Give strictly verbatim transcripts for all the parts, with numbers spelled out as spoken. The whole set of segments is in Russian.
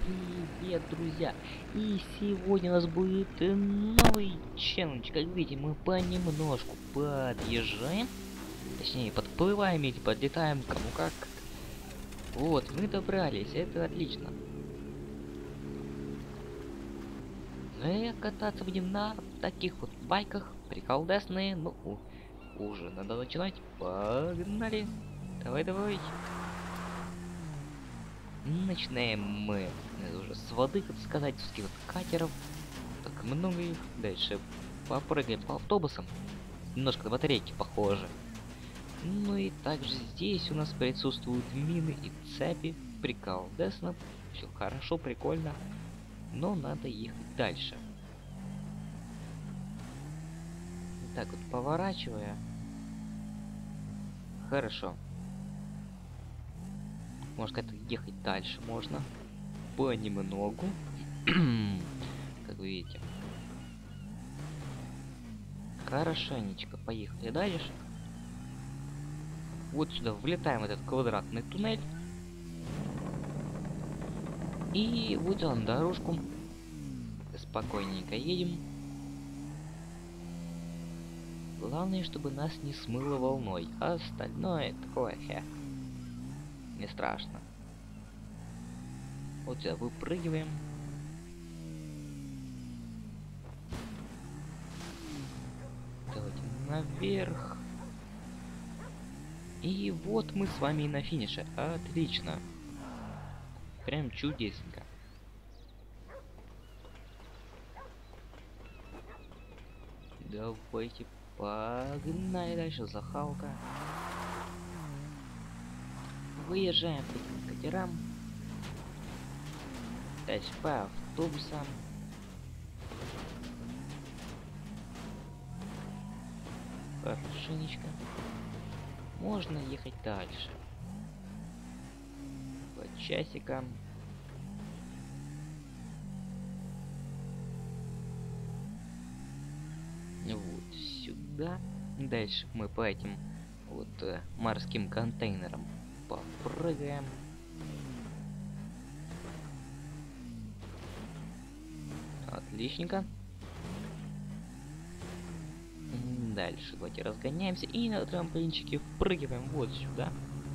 Привет, друзья! И сегодня у нас будет э, новый челлендж. Как видите, мы понемножку подъезжаем, точнее подплываем или подлетаем, кому как. Вот, мы добрались, это отлично. И кататься будем на таких вот байках, приколдесные. Ну, у- уже надо начинать. Погнали! Давай, давай! Начинаем мы э, уже с воды, так сказать, с таких вот катеров. Так много их. Дальше попрыгаем по автобусам. Немножко на батарейки похоже. Ну и также здесь у нас присутствуют мины и цепи. Прикол. Десно. Все хорошо, прикольно. Но надо ехать дальше. Так вот, поворачивая. Хорошо. Может, как-то ехать дальше можно. Понемногу. Как вы видите. Хорошенечко поехали дальше. Вот сюда влетаем в этот квадратный туннель. И вот он дорожку. Спокойненько едем. Главное, чтобы нас не смыло волной. А остальное такое, хе. Не страшно. Вот сюда выпрыгиваем. Давайте наверх. И вот мы с вами и на финише. Отлично. Прям чудесненько. Давайте погнали дальше. Захалка. Выезжаем по этим катерам. Дальше по автобусам. Хорошенечко. Можно ехать дальше. По часикам. Вот сюда. Дальше мы по этим вот э, морским контейнерам попрыгаем. Отличненько. Дальше давайте разгоняемся и на трамплинчике впрыгиваем вот сюда.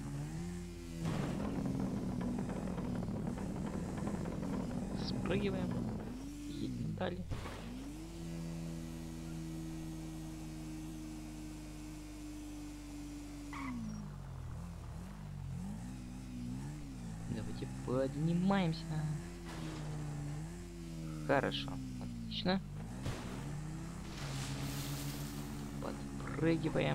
Спрыгиваем. Едем далее. Давайте поднимаемся. Хорошо. Отлично. Подпрыгиваем.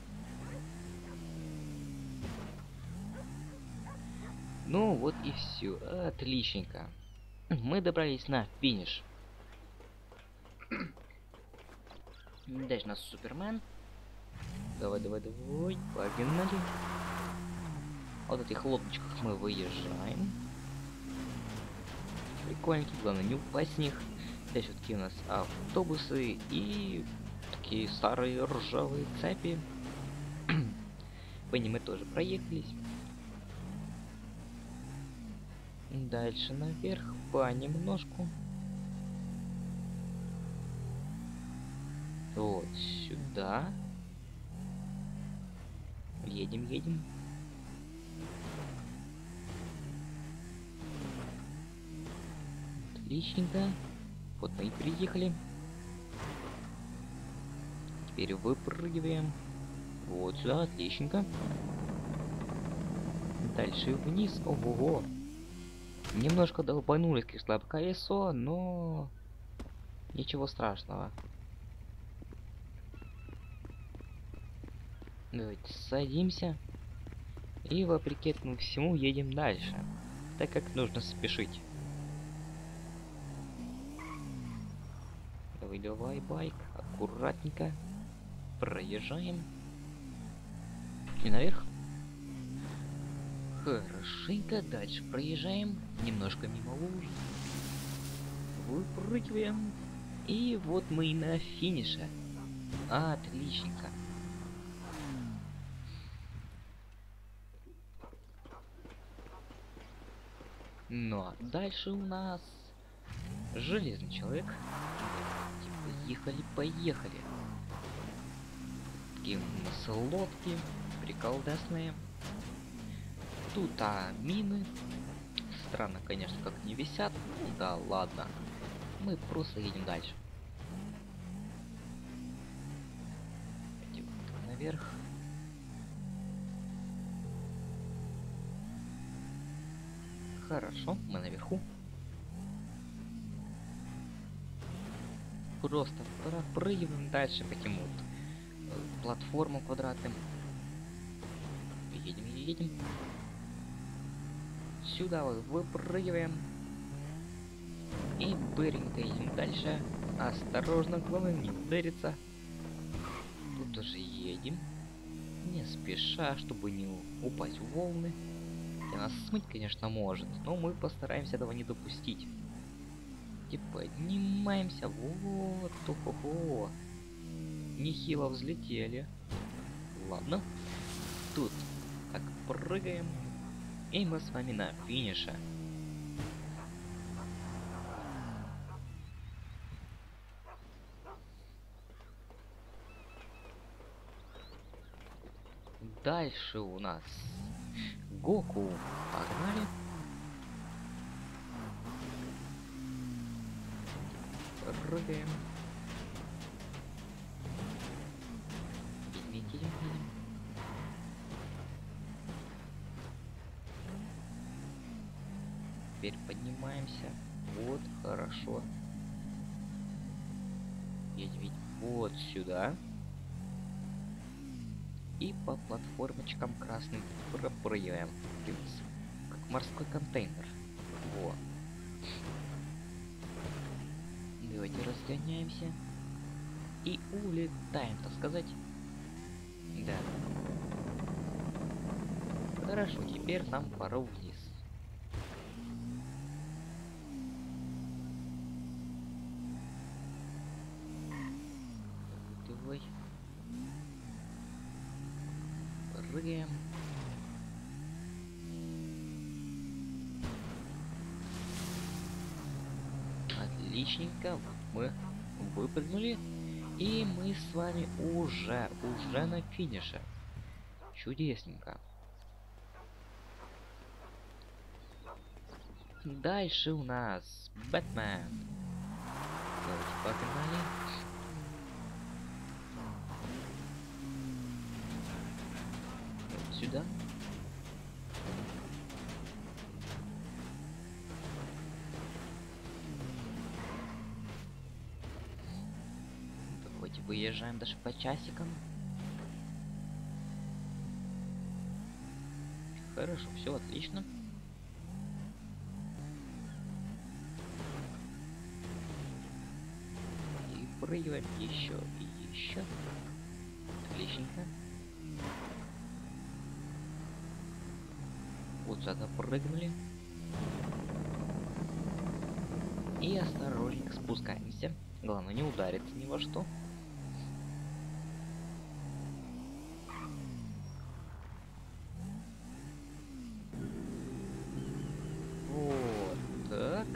Ну вот и все. Отличненько. Мы добрались на финиш. Дальше у нас Супермен. Давай, давай, давай. Погнали. Вот этих лодочках мы выезжаем. Прикольненькие, главное не упасть с них. Здесь вот такие у нас автобусы и такие старые ржавые цепи. По ним мы тоже проехались. Дальше наверх понемножку. Вот сюда. Едем, едем. Отличненько. Вот мы и приехали. Теперь выпрыгиваем. Вот сюда, отличненько. Дальше вниз. Ого-го. Немножко долбанулись, конечно, об колесо, но ничего страшного. Давайте садимся. И вопреки этому всему едем дальше, так как нужно спешить. Давай, давай, байк, аккуратненько проезжаем. И наверх. Хорошенько, дальше проезжаем. Немножко мимо луж. Выпрыгиваем. И вот мы и на финише. Отличненько. Ну а дальше у нас железный человек. Поехали, поехали. Такие у нас лодки приколдесные. Тут а мины. Странно, конечно, как не висят. Ну да, ладно. Мы просто едем дальше. Идем наверх. Хорошо, мы наверху. Просто пропрыгиваем дальше по каким-то э, платформам квадратным. Едем, едем. Сюда вот выпрыгиваем. И быренько едем дальше. Осторожно, главное не удариться. Тут уже едем. Не спеша, чтобы не упасть в волны. И нас смыть, конечно, может, но мы постараемся этого не допустить. И поднимаемся. Вот, хо-хо. Нехило взлетели. Ладно. Тут так прыгаем. И мы с вами на финише. Дальше у нас Гоку. Погнали. Прыгаем. Едем, едем, едем. Теперь поднимаемся. Вот, хорошо. Едем, едем вот сюда. И по платформочкам красным пропрыгиваем. Как морской контейнер. Вот. Давайте разгоняемся. И улетаем, так сказать. Да. Хорошо, теперь нам пора вниз. Давай. Прыгаем. Отличненько. Мы выпрыгнули. И мы с вами уже, уже на финише. Чудесненько. Дальше у нас Бэтмен. Давайте погнали. Вот сюда. Давайте выезжаем даже по часикам. Хорошо, все отлично. И прыгаем еще и еще. Отличненько. Вот сюда прыгнули. И осторожненько спускаемся. Главное не удариться ни во что. Вот так.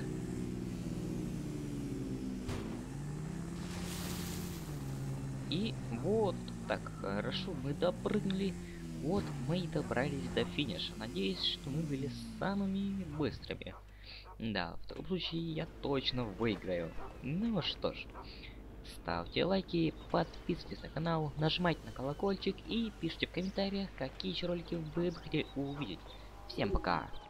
И вот так хорошо мы допрыгнули. Вот мы и добрались до финиша. Надеюсь, что мы были самыми быстрыми. Да, в таком случае я точно выиграю. Ну что ж, ставьте лайки, подписывайтесь на канал, нажимайте на колокольчик и пишите в комментариях, какие еще ролики вы бы хотели увидеть. Всем пока!